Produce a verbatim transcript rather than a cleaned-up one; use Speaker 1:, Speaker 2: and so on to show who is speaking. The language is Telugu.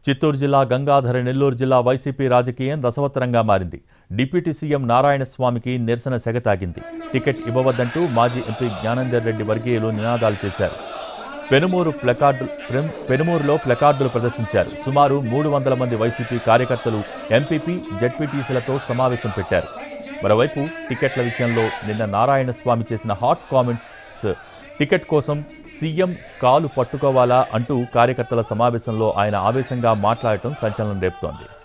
Speaker 1: చిత్తూరు జిల్లా గంగాధర నెల్లూరు జిల్లా వైసీపీ రాజకీయం రసవత్తరంగా మారింది. డిప్యూటీ సీఎం నారాయణస్వామికి నిరసన సెగతాగింది. టికెట్ ఇవ్వవద్దంటూ మాజీ ఎంపీ జ్ఞానేందర్ రెడ్డి వర్గీయులు నినాదాలు చేశారు. పెనుమూరు ప్లకార్డు పెనుమూరులో ప్లకార్డులు ప్రదర్శించారు. సుమారు మూడు వందల మంది వైసీపీ కార్యకర్తలు ఎంపీపీ జెడ్పీటీసీలతో సమావేశం పెట్టారు. మరోవైపు టికెట్ల విషయంలో నిన్న నారాయణస్వామి చేసిన హాట్ కామెంట్స్ టికెట్ కోసం సీఎం కాలు పట్టుకోవాలా అంటూ కార్యకర్తల సమావేశంలో ఆయన ఆవేశంగా మాట్లాడటం సంచలనం రేపుతోంది.